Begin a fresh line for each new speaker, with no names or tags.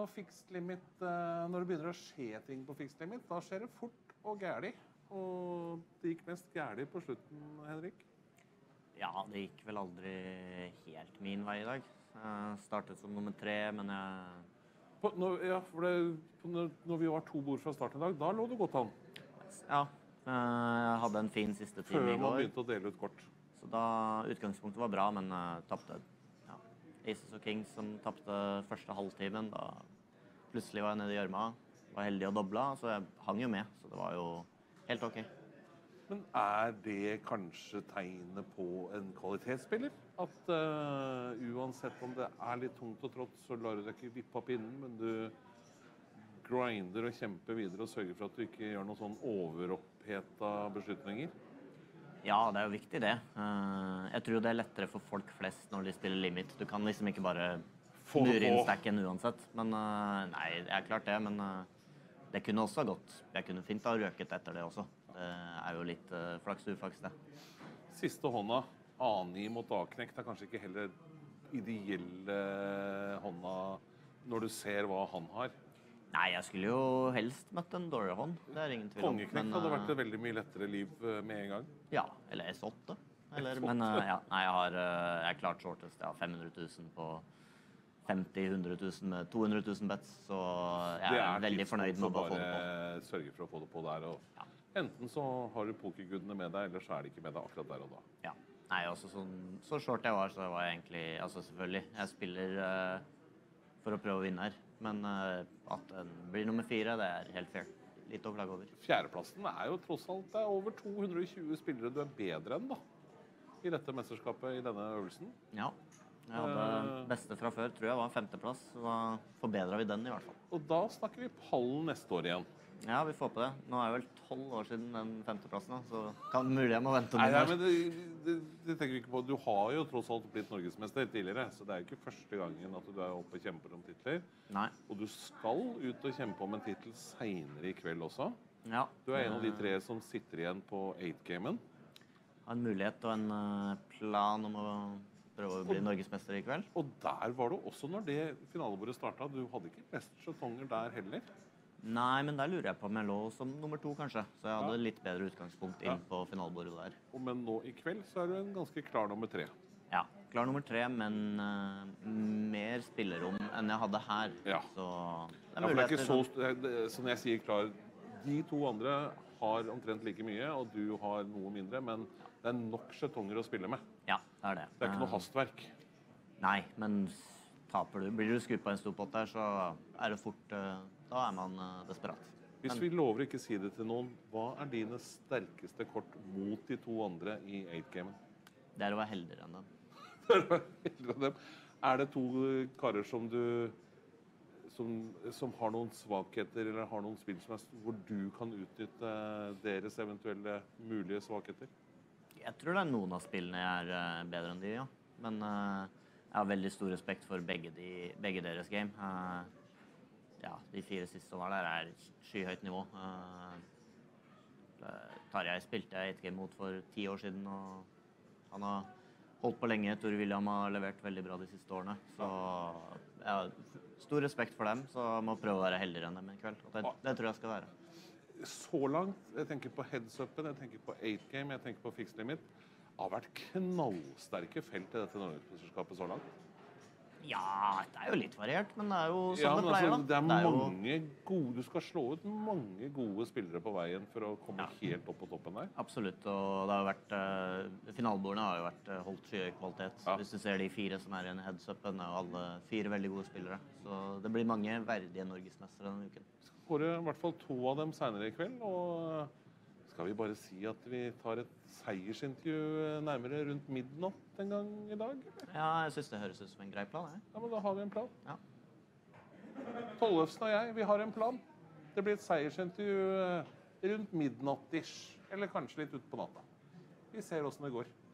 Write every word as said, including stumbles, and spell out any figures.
fixed limit, uh, når det begynner å skje ting på fixed limit, da skjer det fort og gærlig. Og det gikk mest gærlig på slutten, Henrik.
Ja, det gikk vel aldri helt min vei i dag. Jeg startet som nummer tre, men jeg...
På, når, ja, for det, på, når, når vi var to bord fra starten i dag, da lå det godt an.
Ja, jeg hadde en fin siste time i går.
Før man begynte å dele ut kort.
Så da utgangspunktet var bra, men jeg tappte. Ja. Aces og Kings som tappte første halvtimen, da plutselig var jeg nede i gjørma. Var heldig å doble, så jeg hang jo med, så det var jo helt ok.
Men er det kanskje tegnet på en kvalitetsspiller? At uh, uansett om det er litt tungt og trått, så lar du deg ikke vippe opp innen, men du grinder og kjemper videre og sørger for at du ikke gjør noen sånn overoppheta beslutninger?
Ja, det er jo viktig det. Uh, jeg tror det er lettere for folk flest når de spiller limit. Du kan liksom ikke bare mure inn stacken uansett. Men uh, nei, det er klart det, men uh, det kunne også ha gått. Jeg kunne fint ha røket etter det også. Det er jo litt uh, flaks og uflaks det.
Siste hånda, A ni mot A-knekt, er kanskje ikke heller ideelle hånda når du ser hva han har.
Nei, jeg skulle jo helst møtt en dårlig hånd. Det er ingen tvil om.
Kongeknekt hadde vært et veldig mye lettere liv med en gang.
Ja, eller S åtte. Eller, men uh, ja, nei, jeg har uh, jeg er klart shortest. Jeg har fem hundre tusen på femti hundre tusen med to hundre tusen bets, så jeg er, er veldig fornøyd med å bare få det på.
Sørge for å få det på der. Og ja. Enten så har du pokergudene med deg, eller så er de ikke med deg akkurat der og da.
Ja. Nei, også sånn, så short jeg var, så var jeg egentlig, altså selvfølgelig, jeg spiller uh, for å prøve å vinne her. Men uh, at den blir nummer fire, det er helt fair. Litt å klage over.
Fjerdeplassen er jo tross alt, det er over to hundre og tjue spillere du er bedre enn da. I dette mesterskapet, i denne øvelsen.
Ja. Jeg hadde beste fra før, tror jeg var femteplass, så da forbedret vi den i hvert fall.
Og da snakker vi pallen neste år igjen.
Ja, vi får på det. Nå er det vel tolv år siden den femteplassen, så kan mulig jeg må vente noen
år. Nei,
år.
men det, det, det tenker vi ikke på. Du har jo tross alt blitt norgesmester tidligere, så det er ikke første gangen at du er oppe og kjemper om titler.
Nei.
Og du skal ut og kjempe om en titel senere i kveld også.
Ja.
Du er en av de tre som sitter igjen på eight-gamen.
Har en mulighet og en plan om å prøve å bli norgesmester i kveld.
Og der var du også når det finalebordet startet. Du hadde ikke best skjetonger der heller.
Nei, men der lurer jeg på om jeg lå som nummer to, kanskje. Så jeg hadde ja. Litt bedre utgangspunkt inn ja. På finalebordet der.
Og men nå i kveld så er du en ganske klar nummer tre.
Ja, klar nummer tre, men uh, mer spillerom enn jeg hadde her.
Ja.
Så
det er, ja, det er ikke så, det, som jeg sier klar, de to andre har omtrent like mye, og du har noe mindre, men det er nok skjetonger å spille med.
Ja, det er det.
Det er ikke noe hastverk.
Nei, men taper du, blir du skutt på en storpott der, så er det fort, da er man desperat.
Hvis
men,
vi lover ikke si det til noen, hva er dine sterkeste kort mot de to andre i eight-gamen?
Det er å være heldigere enn dem.
Det er å være heldigere enn dem. Er det to karer som du som, som har noen svakheter, eller har noen spill som er, hvor du kan utnytte deres eventuelle mulige svakheter?
Jeg tror det er noen av spillene jeg er bedre enn de, ja. Men uh, jeg har veldig stor respekt for begge, de, begge deres game. Uh, ja, de fire siste som var der er skyhøyt nivå. Uh, Tarjei spilte jeg et game mot for ti år siden, og han har holdt på lenge. Tor William har levert veldig bra de siste årene. Så jeg har stor respekt for dem, så jeg må prøve å være heldigere enn dem i kveld. Og det, det tror jeg skal være.
Så langt, jeg tenker på heads-upen, jeg tenker på eight-game, jeg tenker på fixed limit, har vært knallsterke felt i dette Norgesmesterskapet så langt.
Ja, det er jo litt variert, men det er jo sånn
ja,
det pleier,
altså,
da.
Det er,
det er
mange jo... gode, du skal slå ut mange gode spillere på veien for å komme ja. Helt opp på toppen der.
Absolutt, og det har vært, uh, finalbordene har jo vært uh, holdt skyhøy kvalitet. Ja. Hvis du ser de fire som er i en heads-upen, er jo alle fire veldig gode spillere. Så det blir mange verdige norgesmestere denne uken.
Vi skal kåre i hvert fall to av dem senere i kveld, og skal vi bare si at vi tar et seiersintervju nærmere rundt midnatt en gang i dag? Eller?
Ja, jeg synes det høres ut som en grei plan. Jeg.
Ja, men da har vi en plan.
Ja.
Tollefsen og jeg, vi har en plan. Det blir et seiersintervju rundt midnatt-ish, eller kanskje litt ut på natta. Vi ser hvordan det går.